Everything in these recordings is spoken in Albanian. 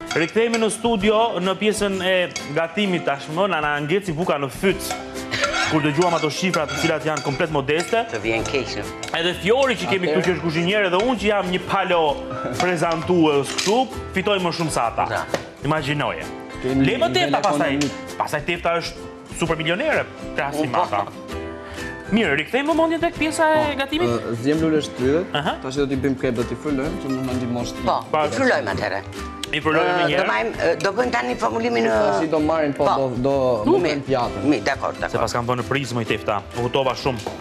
Rikthehemi në studio në pjesën e gatimit tashmë, na ngjeci buka në fyt. Kur dëgjuam ato shifra të cilat janë komplet modeste. Të vjen keq. Edhe Fiori që kemi këtu që është kuzhinier dhe unë që jam një palo prezantues kështu, fitoj më shumë se ata. Imagjinoje. Le më tefta pastaj tefta është super milionere krahasim me ata. Mirë, rikthejmë vëmendjen tek pjesa e gatimit? Zjem lule shtrydhet, tash do t'i bëjmë krep, do t'i frulojmë, që mund na ndihmosh ti. Po, i frulojmë atëherë. I frulojmë një herë. Do bëjmë tani formulimin në... Tash do marrin, do bëjmë pjatën. Dakor. Se pas kam bënë në prizmë i tefta, u hutova shumë.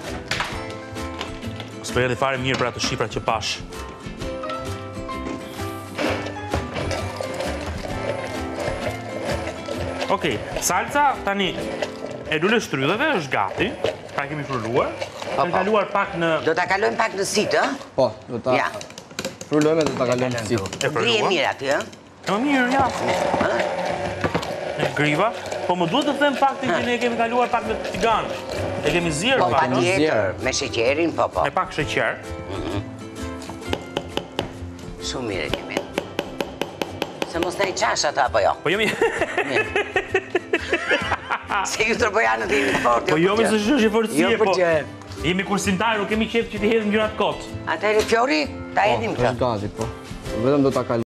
S'po edhe fare mirë për ato shifra që pash. Okej, salca tani e lule shtrydheve është gati. Pra kemi fruluar. Ka kaluar pak në... Do ta kalojmë pak në sitë, ë? Po, do ta frulojmë dhe do ta kalojmë në sitë. Grije mirë aty, ë? Më mirë, ja. E griva. Po më duhet të them faktin që ne kemi kaluar pak në tigan. E kemi zjerë pak. Po, patjetër, me sheqerin, po. Me pak sheqer. Shumë mirë e kemi. Se mos na i qash ata, apo jo? Po jemi... Se ju tërbojanët e jemi fort. Po jomi se është forësie, po. Po. Jemi kursimtarë, nuk kemi qef që t'i hedhëm gjërat kot. Atëherë Fiori, ta hedhim këtë. Është gati, po. Vetëm do ta kalojmë.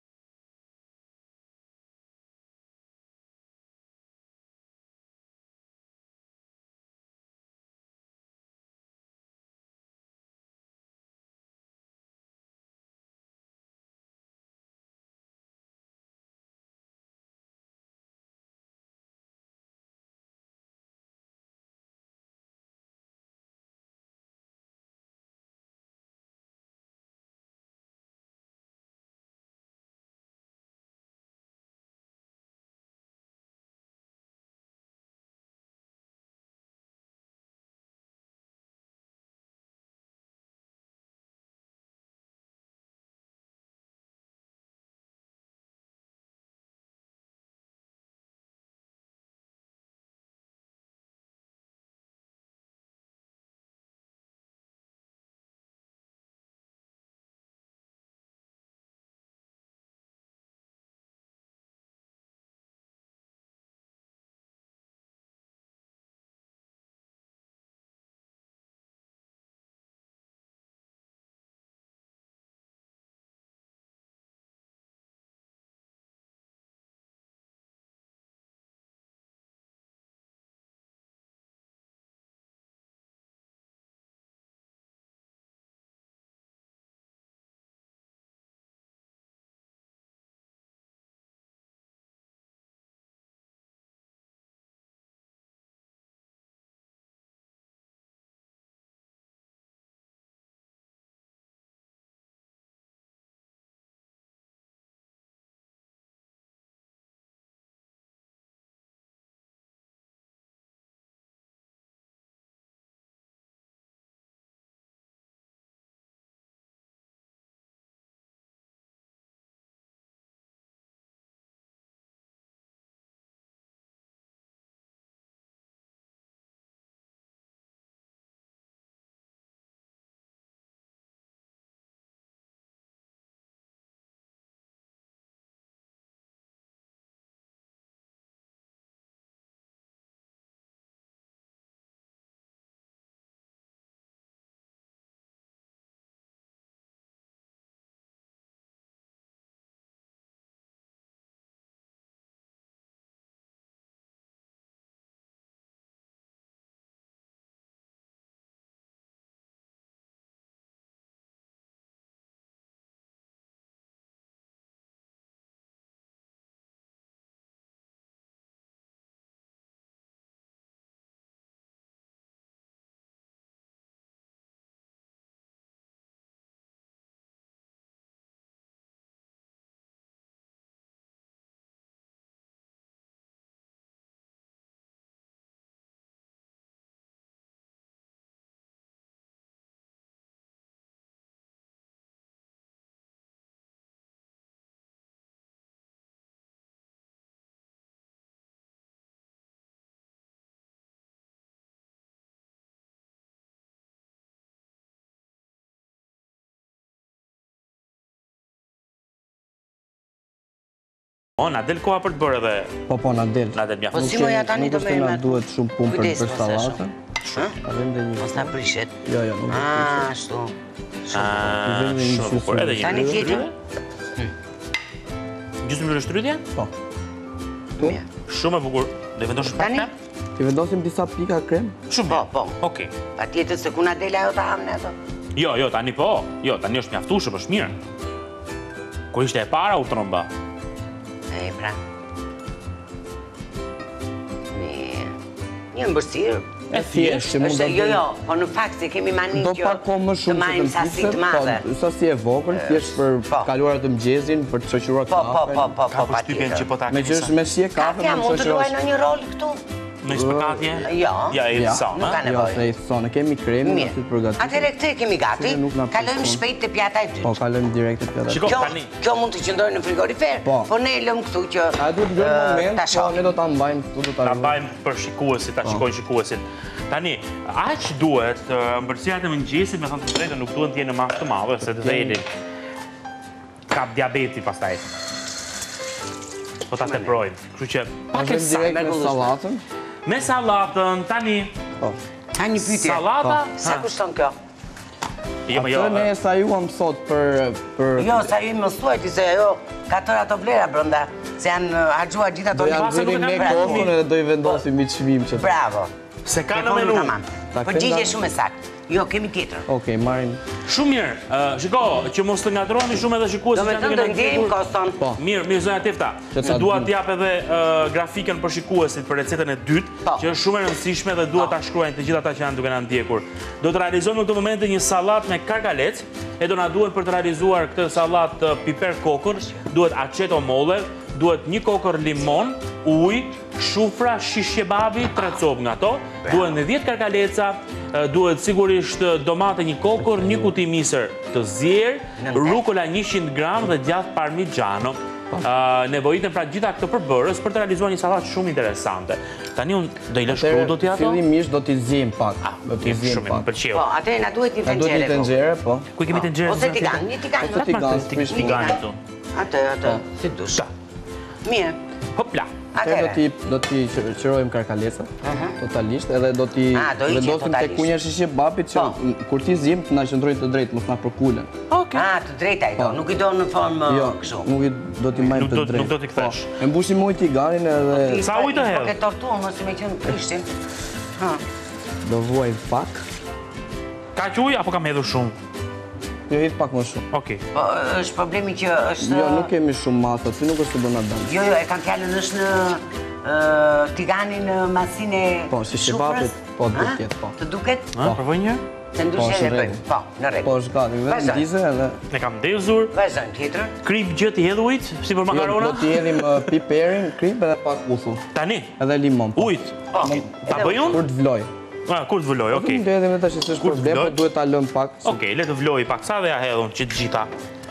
Na del koha për të bërë edhe... Po, na del. Na del mjaftë. Po si moja tani do Nuk është që na duhet shumë punë për sallatën. Mos na prishet. Jo, nuk do të prishet. Ashtu. Shumë bukur. Edhe një Tani tjetër? Gjysmë lëre shtrydhje? Po. Tu? Shumë e bukur. Do i vendosh pak Tani? krem? Ti vendosim disa pika krem? Shumë Po. Okej. Patjetër se ku na del ajo ta hamne ato. Jo, tani po. Jo, tani është mjaftueshëm, është mirë. Kur ishte e para u tromba. E pra. Një mbërësirë. E thjeshtë, mund të Jo, po në fakt se kemi mani do që pak po më të shumë marrim sasi të madhe. Po, sasi e vogël, thjesht për kaluar të mëngjesin, për të shoqëruar kafen. Po, Ka përshtypjen që po ta Me që është me shije kafe, Katja, mund të luaj në një rol këtu? Me spakatje? Jo. Ja, e thson, Nuk ka Jo, nevojë. se i thonë, kemi kremin, aty të përgatitur. Atëherë këtë e kemi gati, Nuk na kalojmë përshton. shpejt te pjata e Po, dytë. kalojmë direkt te pjata. Shiko, tani. Kjo mund të qëndrojë në frigorifer, po ne e lëm këtu që A duhet të gjojë moment, ta po shohim. ne do ta mbajmë këtu, do ta Ta ruajmë. bajmë për shikuesit, ta shikojnë shikuesit. Tani, aq duhet ëmbëlsirat e mëngjesit, me thënë të drejtën, nuk duhet të jenë në masë të madhe, se të dhelin. Kap diabeti pastaj. Po ta teprojnë. Kështu që pak e Vazhdojmë direkt me sallatën. me sallatën, tani. Po. Ka një pyetje. Sallata? Sa kushton kjo? Jo, më jo. Atë ne sa juam sot për Jo, sa ju më thuajti se ajo ka tërë ato vlera brenda, se janë harxuar gjithë ato do janë Pasa nuk e dhënë kanë ne bërë kokën edhe do i vendosim i çmim që. Bravo. Se ka në Telefoni menu. tamam. Përgjigje shumë e saktë. Jo, kemi tjetër. Okej, marrim. Shumë mirë. Shiko, që mos të ngatroheni shumë edhe shikuesit Do me thënë do ndjerim koston. Po. Mirë, zonja Tefta. Se dua t'jap edhe grafikën për shikuesit për recetën e dytë, që është shumë e rëndësishme dhe duhet ta shkruajnë të gjithë ata që janë duke na ndjekur. Do të realizojmë në këtë moment një sallatë me karkalec, e do na duhet për të realizuar këtë sallatë piper kokër, duhet aceto molle, duhet një kokër limon, ujë, shufra, shish kebabi, 3 copë nga to, duhet në 10 karkaleca, duhet sigurisht domate një kokër, një kuti misër të zier, rukola 100 gram dhe djath parmigiano. Nevojiten pra gjitha këtë përbërës për të realizuar një sallatë shumë interesante. Tani unë do i lësh krudo ti ato? Fillimisht do t'i zgjim pak. Do t'i zgjim Shumë, pak. më pëlqeu. Po, atëherë na duhet një Na duhet një tenxhere. tenxhere, po. Ku kemi tenxherën? Ose tigan, një tigan. Ose tigan, prish tigan këtu. Atë, si dush. Mirë. Hopla. Atëherë do t'i qërojmë karkalecat, totalisht, edhe do t'i do hiqen vendosim te totalisht. kunja shishe babit që kur t'i zgjim të na qëndrojnë të drejtë, mos na përkulen. Të drejta i do, nuk i do në formë Jo, kështu. nuk do t'i majmë të drejtë. Nuk do t'i kthesh. E mbushim ujë tiganin edhe Sa ujë të hedh? Po ke tortuar mos i me qenë prishtin. do vuaj pak. Ka që ujë apo kam hedhur shumë? Jo, hidh pak më shumë. Okej. Po është problemi që është... Jo, nuk kemi shumë masë, si nuk është të bëna dëmë. Jo, e kam fjallën është në tiganin masin e Po, si shebapit, po, duket, po. Të duket? Provoj një? Të ndryshe dhe bëjmë. Po, në Po, rregull. është gati, vetëm Vazhdo. dize edhe... Ne kam ndezur. Vazhdojmë tjetër. Krip gjë t'i hedh ujit, si për Jo, makarona? do t'i hedhim piperin, krip edhe pak uthull. Tani, Edhe limon. po. ujit. Ta bëj unë? Kur të vloj. Kur të vëlloj, okej. Nuk do hedhim tash se është Kur të problem, vloj? po duhet ta lëm pak. Okej, le të vloj pak sa dhe ja hedhun që të gjitha.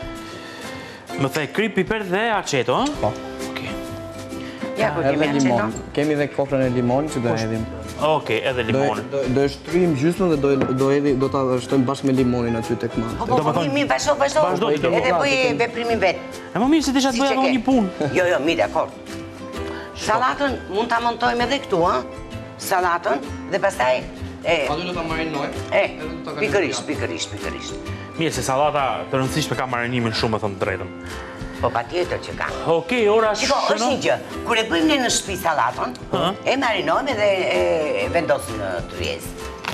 Më the krip, piper dhe aceto, ëh? Po. Okej. Ja, ku kemi Edhe limon. aceto. Kemi edhe kokrën e limonit që do hedhim. Okej, edhe limonin. Do e shtryjmë gjysmën dhe do ta shtojmë bashkë me limonin aty tek ma. Po, mirë, vazhdo. Vazhdo, Edhe bëj veprimin vet. E më mirë se desha të bëja edhe një punë. Jo, mirë, dakord. Sallatën mund ta montojmë edhe këtu, ëh? Sallatën dhe pastaj Aty do ta marinojmë. pikërisht. Mirë, se sallata të rëndësishme ka marinimin shumë, më thëmë të drejtën. Po patjetër që ka. Okej, ora Shiko, është një gjë. Kur e bëjmë ne në shtëpi sallatën, e marinojmë dhe e vendosim në tryezë.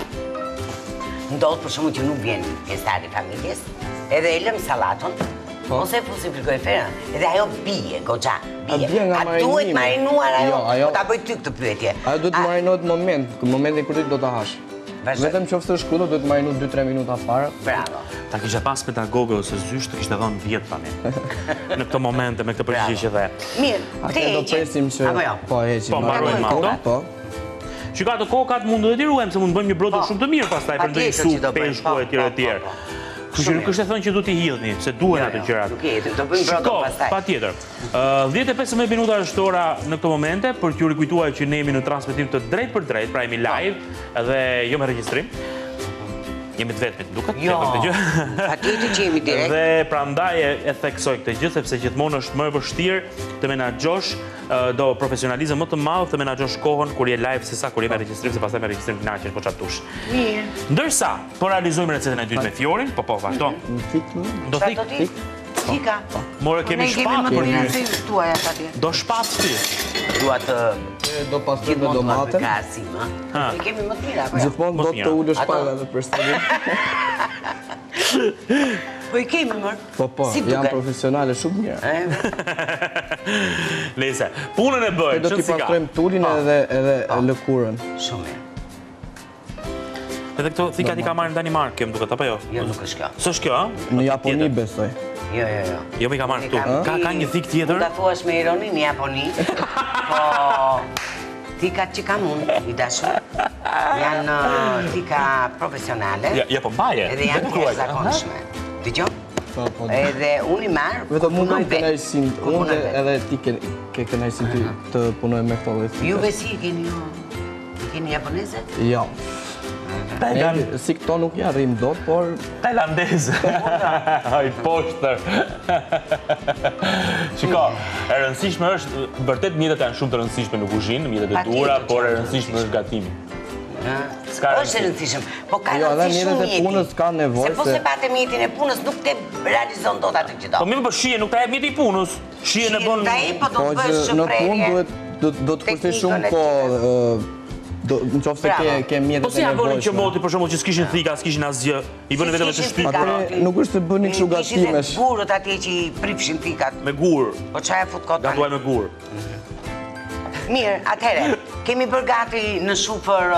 Ndodh për shkakun që nuk vjen pjesëtari i familjes, edhe e lëm sallatën, ose e fusim frigoriferën, edhe ajo bie, goxha, bie. Bie nga A duhet marinuar ajo? Jo, ajo- Po ta bëj ty këtë pyetje. Ajo duhet marinohet momentin kur ti do ta hash. Vazhdo. Vetëm qoftë është shkruar duhet marinu 2-3 minuta para. Bravo. Ta kisha pas pedagogë ose zysh të kishte dhënë 10 tani. Në këtë momente me këtë përgjigje dhe. Mirë, Atë do presim që Apo jo? po heqim. Po, mbarojmë ato. Po. Që ka të kokat mund të ruajmë se mund të bëjmë një brodo shumë të mirë pastaj për ndonjë Patjetër që do supë, bëjmë, peshku e tjerë e tjerë. Kështu që Shumë nuk është e thënë që du t'i hidhni, se duhen ato gjërat. Nuk e do bëjmë brodo pastaj. Patjetër. 10:15 minuta është ora në këtë momente për t'ju rikujtuar që ne jemi në transmetim të drejt për drejt, pra jemi live dhe jo me regjistrim. Jemi të vetmit, duket? Jo, patjetër që jemi direkt. Dhe prandaj e theksoj këtë gjë, sepse gjithmonë është më e vështirë të menaxhosh do profesionalizëm më të madh të menaxhosh kohën kur je live sesa kur je me regjistrim, se pastaj me regjistrim kënaqesh, po çatush. Mirë. Ndërsa, po realizojmë recetën e dytë me fjorin, po vazhdo. Do thik. Fika. More kemi shpat për një tuaja atje. Do shpat ti. Dua të do pastroj me domaten. Ne kemi më të mira apo jo? Gjithmonë do të ulësh para edhe për stadium. Po i kemi më. Po, janë profesionale shumë mirë. Lese, punën e bëjmë, do t'i pastrojmë tulin edhe lëkurën. Shumë mirë. Edhe këto thikat i ka marrë në Danimarkë, më duket, apo jo? Jo, nuk është kjo. S'është kjo, a? Në Japoni besoj. Jo. Jo, mi ka marrë këtu. Ka një thik tjetër? Nuk ta thuash me ironi në Japoni, po thikat që kam unë, i dashur, janë thika profesionale. Ja, po mbaje. Edhe janë të zakonshme. Dëgjon? Edhe unë i marr, vetëm unë kam kënaqësin, unë edhe ti ke kënaqësin të punoj me këto lloj thika. Juve si keni japoneze? Jo. Si këto nuk ja rrim dot, por... Tajlandeze. Ai poshtër. Shiko, e rëndësishme është, vërtet mjetet janë shumë të rëndësishme në kuzhinë, mjetet e tura, por e rëndësishme është gatimi. Është e rëndësishme, po ka rëndësi shumë mjetet e punës ka nevojë. Se po se pate mjetin e punës nuk te realizon dot atë që do. Po mirë, po shije, nuk ta jep mjeti i punës. Shije në bën... Po do të bësh shprehje. Në punë do të kushte shumë në qofë se ke mjetet e nevojshme. Po si ja bënin që moti, për shumë që s'kishin thika, s'kishin asgjë, i bënin vetëm të shtyp. Ate nuk është të bënin kështu gatimesh. Kishin gurët atje që i pripshin thikat. Me gur. Po çaja fut kota. Gatuaj me gur. Mirë, atëherë, kemi bërë gati në shufër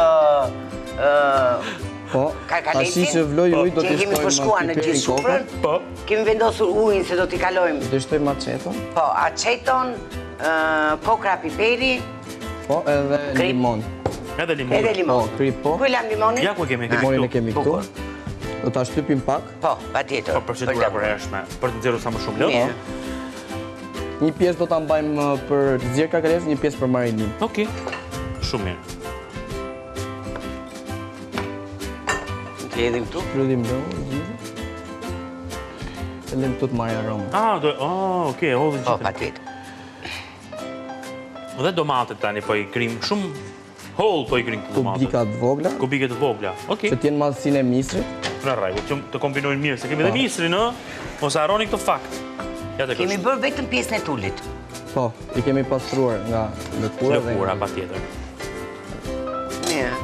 karkalesin. Tashi që vloj ujë do t'i kemi përshkuar në gjithë shufrën. Po. Kemi vendosur ujin se do t'i kalojmë. Do shtojmë aceton. Po, aceton, kokra piperi. Po, edhe limon. Edhe limon. Edhe limon. Krip po. Ku e lam limonin? Ja ku kemi limonin e kemi këtu. Do ta shtypim pak. Po, patjetër. Po procedura përhershme, për të nxjerrur sa më shumë lëng. Një pjesë do ta mbajmë për të nxjerrë karkalesën, një pjesë për marinim. Okej. Shumë mirë. Hedhim këtu? Hedhim këtu. E lëm këtu të marrë aromë. Okej, hodhë gjithë. Po, patjetër. Dhe domatet tani po i krim shumë holl po i krim këtu domatet. Kubika të vogla. Kubike të vogla. Okej. Që t'jenë madhësinë e misrit. Në rregull, që të kombinojnë mirë, se kemi edhe misrin, ë? Mos harroni këtë fakt. Ja tek. Kemi bërë vetëm pjesën e tulit. Po, i kemi pastruar nga lëkura dhe lëkura patjetër. Mirë.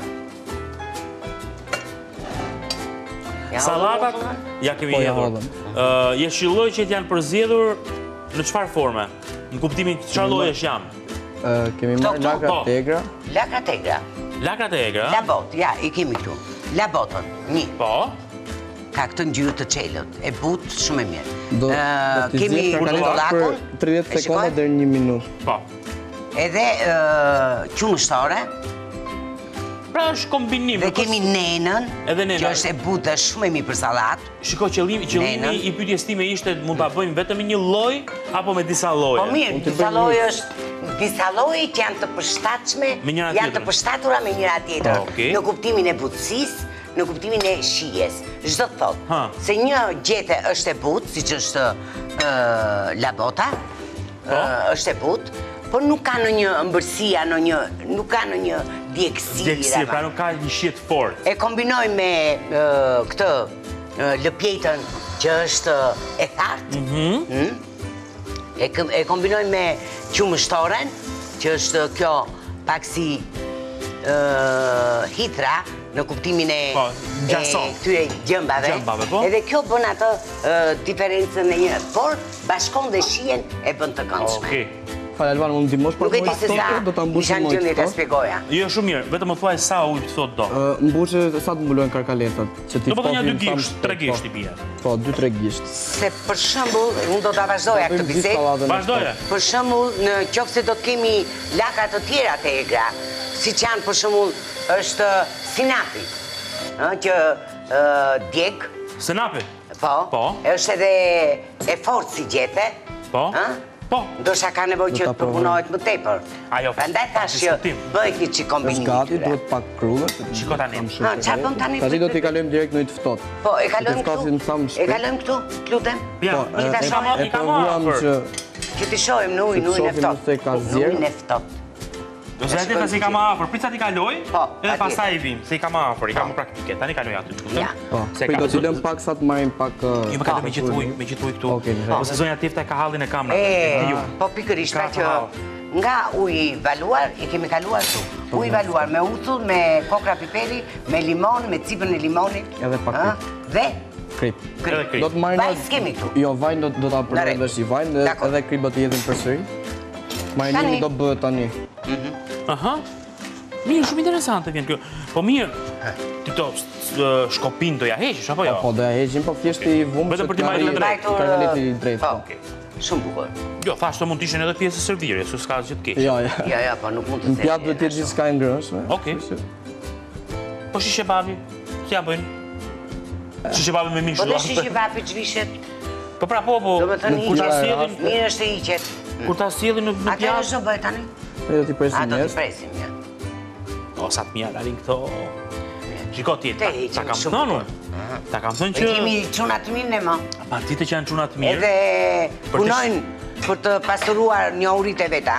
Sallatat ja kemi hedhur. Jeshillojqet janë përzgjedhur në çfarë forme? Në kuptimin çfarë llojesh janë? Kemi marrë lakra tegra. Lakra tegra. Lakra tegra? Labot, ja, i kemi këtu. Labotën, një. Po. Ka këtë ngjyrë të çelët, e butë, shumë e mirë. Kemi karkalesën për 30 sekonda deri 1 minutë. Po. Edhe qumështore. Pra është kombinim. Dhe kemi nenën, që është e butë dhe shumë e mirë për sallatë. Shiko, qëllimi i pyetjes time ishte mund ta bëjmë vetëm me një lloj apo me disa lloje? Po mirë, disa lloje që janë të përshtatshme, janë të përshtatura me njëra tjetrën. Në kuptimin e butësisë, në kuptimin e shijes. Çdo të thotë, se një gjete është e butë, siç është labota, është e butë, por nuk ka në një ëmbërsia, nuk ka në një djegësi. Djegësi, pra nuk ka një shit fort. E kombinoj me këtë lëpjetën që është e thartë. E kombinoj me qumështoren, që është kjo pak si hitra, në kuptimin e këtyre gjëmbave. Edhe kjo bën atë diferencën e një, por bashkon dhe shijen e bën të këndshme. Falë Alban, unë ndihmosh për mojë stoke, do ta mbushim mojë stoke. Jo, shumë mirë, vetëm më thuaj sa ujë thot do. Mbushë sa të mbulojnë karkalesat, që ti do bëj 2 gisht, 3 gisht i bie. Po, 2-3 gisht. Se për shembull, unë do ta vazhdoja këtë bisedë. Vazhdoje. Për shembull, në qoftë se do të kemi lakra të tjera të egra, siç janë për shembull është sinapi, që djeg. Sinapi? Po. Është edhe e fortë si gjete. Po. Po. Ndosha ka nevojë që të përpunohet më tepër. Ajo, Prandaj tash që bëhet një çik kombinim. Gati, duhet pak krullë. Shiko tani. Çfarë bën tani? Tash do t'i kalojmë direkt në të ftohtë. Po, e kalojmë këtu. E kalojmë këtu, lutem. Ja, E provuam që Që t'i shohim në ujin e ftohtë. Ujin e ftohtë. Do se atë se i kam afër, prica t'i kaloj, Po, edhe pastaj i vim, se i kam afër, i kam praktike. Tani kaloj aty. Ja. po, do t'i lëm pak sa të marrim pak Ju më kaloj me gjithë ujë këtu. Po se zonja Tifta ka hallin e kamerës. Po pikërisht që nga uji i valuar i kemi kaluar këtu. Uji i valuar me uthull, me kokra piperi, me limon, me cipën e limonit. Edhe pak Dhe krip. Krip. Do të marrim Vaj s'kemi këtu. Jo, vajin do ta përdorojmë vesh i vajin edhe krip do të jetin përsëri. Marinimi do bëhet tani. Aha. Mirë, shumë interesante vjen kjo. Po mirë, ti to shkopin do ja heqish apo jo? Po do ja heqim, po thjesht i vumë. Vetëm për t'i marrë drejt. Kargalet i drejt. Po. Shumë bukur. Jo, thash të mund të ishin edhe pjesë e servirjes, s'ka asgjë të keq. Jo, Jo, po nuk mund të Në pjatë duhet të jetë gjithçka e ngrënshme. Okej. Po shishe babi, si ja bëjnë? Shishe babi me mish. Po dhe shishi vapi çvishet. Po pra po. Do të thënë Kur ta iqet. sjellin, Mirë është të iqet. kur ta sjellin në Atëherë pjatë. ç'do bëhet tani? Ne do t'i presim A do t'i njerëz. presim, ja. O, sa të mija dalin këto. Shiko ti, Te ta heqim kam shumë thënë. bukur. Ta kam thënë Ne që kemi çuna të mirë ne më. partitë që janë çuna të mirë. Edhe punojnë për të pasuruar njohuritë e veta.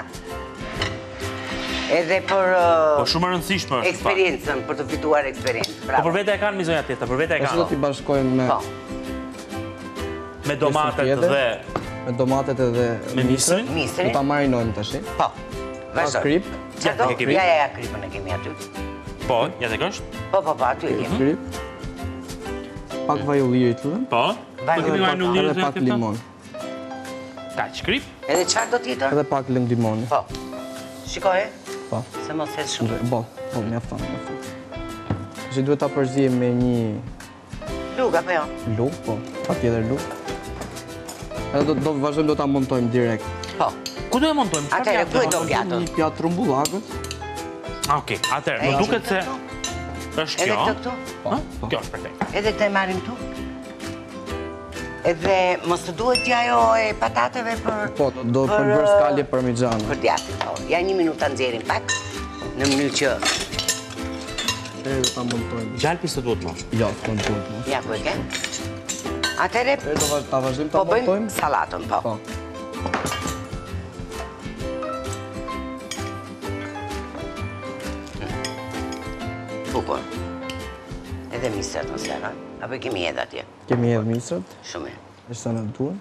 Edhe për Po shumë e rëndësishme është. eksperiencën, për të fituar eksperiencë. Po Bravo. për vete e kanë mizonja tjetër, për vete e Tash do t'i kanë. bashkojmë me Po. Me domatet tjetër. dhe me domatet edhe me misrin. Misri. Do ta marinojmë tash. Po. Vazhdo. Krip. Çfarë? Ja, kemi. Ja, kripën e kemi aty. Po, ja tek është. Po, aty e kemi. Krip. Pak vaj ulliri të lutem. Po. Vaj Po kemi ulliri, marrë në Edhe lirë pak limon. Kaq krip. Edhe çfarë do tjetër? Edhe pak lëng limoni. Po. Shikoje, Po. se mos hedh shumë. Po, mjafton. Tash duhet ta përzijem me një Lug apo jo? lug, po, patjetër lug. Edhe do vazhdojmë do ta montojmë direkt. Po. Ku do e montojmë? Çfarë Atëherë, ku e do montojmë? pjatën? Një pjatë trumbullakët. Okej, atëherë, më duket se është Edhe kjo. këtë këtu? Ha? Kjo është perfekt. Edhe këtë e marrim këtu? Edhe mos të duhet t'ja ajo e patateve për... Po, do për bërë skalje parmigiano. Për djathtë, po. Ja 1 minutë ta nxjerrim pak, në mënyrë që... Edhe do ta montojmë. Gjalpi se duhet më. Jo, s'ka duhet. Ja ku e ke? Atëherë, Edhe do ta vazhdojmë ta po bëjmë montojmë. sallatën, po. Po. Bukur. Edhe misrat në serë, apo i kemi edhe atje? Kemi edhe misrat, Shumë mirë. është sa në duhen.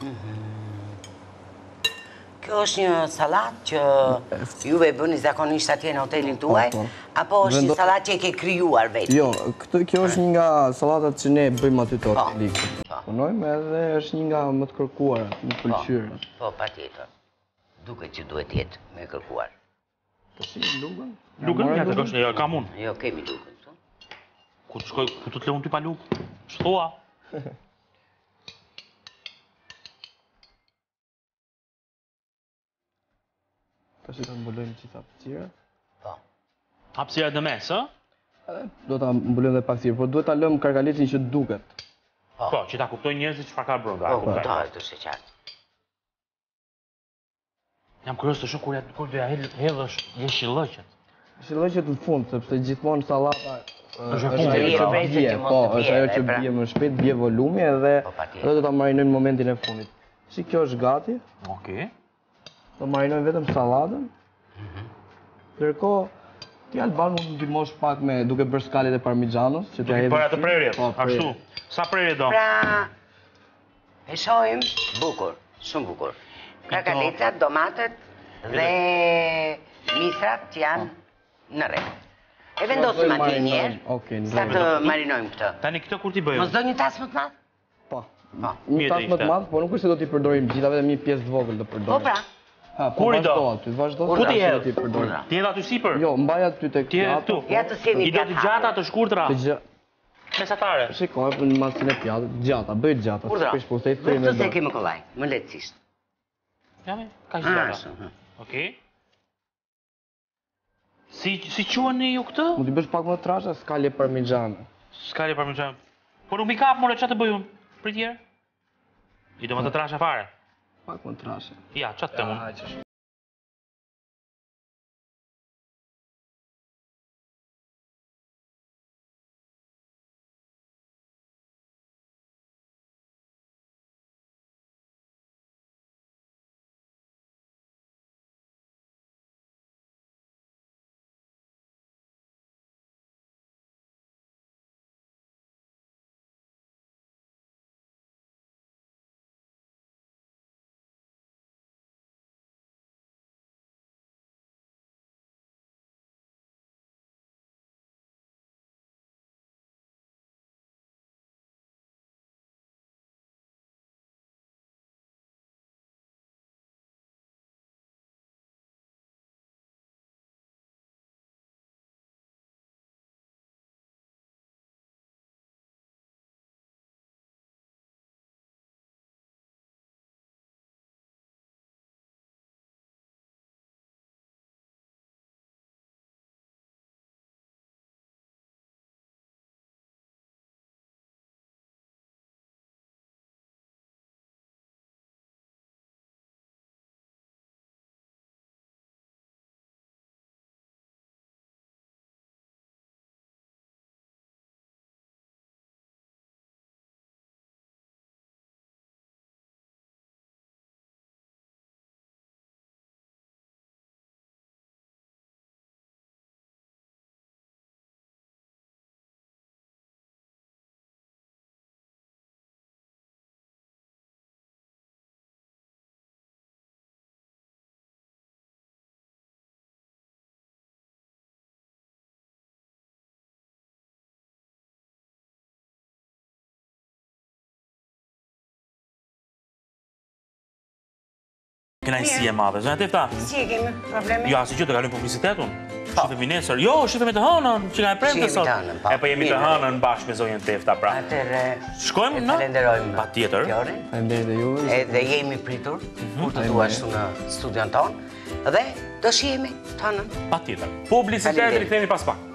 Kjo është një salat që juve e bëni zakonisht atje në hotelin tuaj, Po. apo është një salat që e ke krijuar vetë? Jo, kjo është një nga sallatat që ne bëjmë aty te Po. hoteli. Punojmë edhe është një nga më të kërkuara, më pëlqyer. Po, patjetër. Duket që duhet jetë me kërkuar. Po si lugën? Lugën, ja tek është, jo, kam unë. Jo, kemi lukën këtu. Ku të shkoj, ku të të lëvun ty pa lugë? Shtoa. Tash do ta mbulojmë gjithë hapësirën. Po. Hapësira në mes, ë? Do ta mbulojmë edhe pak thirr, por duhet ta lëmë kargaletin që duket. Po, që ta kuptojnë njerëzit çfarë ka brenda. Po, kuptohet, është e qartë. Jam kurioz të shoh kur do ja hedhësh jeshillëqet. Shillëqet në fund, sepse gjithmonë sallata Është ajo fundi, që pra. bie, po, është ajo që bie më shpejt, bie volumi edhe Po, patjetër. edhe do ta marinojmë në momentin e fundit. Si kjo është gati, Okej. do marinojmë vetëm sallatën. Ndërkohë, ti Alban mund të ndihmosh pak me duke bërë skalet e parmigianos, që t'ja hedhësh. Para të prerjes, Po, ashtu. Sa prerje do? Pra, e shohim bukur, shumë bukur. Kakalecat, domatet dhe misrat janë në rregull. E vendosim atje një herë, Okej, në sa të rregull. marinojmë këtë. Tani këtë kur ti bëjmë? Mos do një tas më të madh? Po. Po. Një Mirë tas do më të ishte. madh, por nuk është se do t'i përdorim gjitha, vetëm një pjesë të vogël do Po përdorim. pra, Ha, po Kur i do? vazhdo aty, vazhdo. Ku ti se hedh? do t'i përdorim. Urdhra. Ti edhe aty sipër? Jo, mbaj aty tek Ti edhe pjatë. këtu? Ja të sjellni I do të gjata të shkurtra? Të gjë. Mesatare. Shikoj në masën e pjatë, gjata, bëj gjata. urdhra. Shpesh po se thënë Vetë me se dorë. kemi kollaj, më lehtësisht. Jam ka Ah, gjata. ashtu. Okej. Si quheni ju këtë? Mund t'i bësh pak më trasha, skalje parmigiano. Skali parmigiano. Po nuk mi kap more çfarë të bëj unë? Prit herë. I do më të trasha fare. Pak më trashe. Ja, qatë të mund. Kënaqësi e madhe. Zona Tefta. Si e kemi probleme? Jo, asgjë, do kalojmë publicitetun. Shifemi nesër. Jo, shifemi të hënën, që nga e premte sot. E po jemi të hënën bashkë me zonjën Tefta, pra. Atëherë Shkojmë në? falenderojmë. Patjetër. Faleminderit dhe ju. Edhe jemi pritur kur të duash në studion ton dhe do shihemi të hënën. Patjetër. Publicitet, rikthehemi pas pak.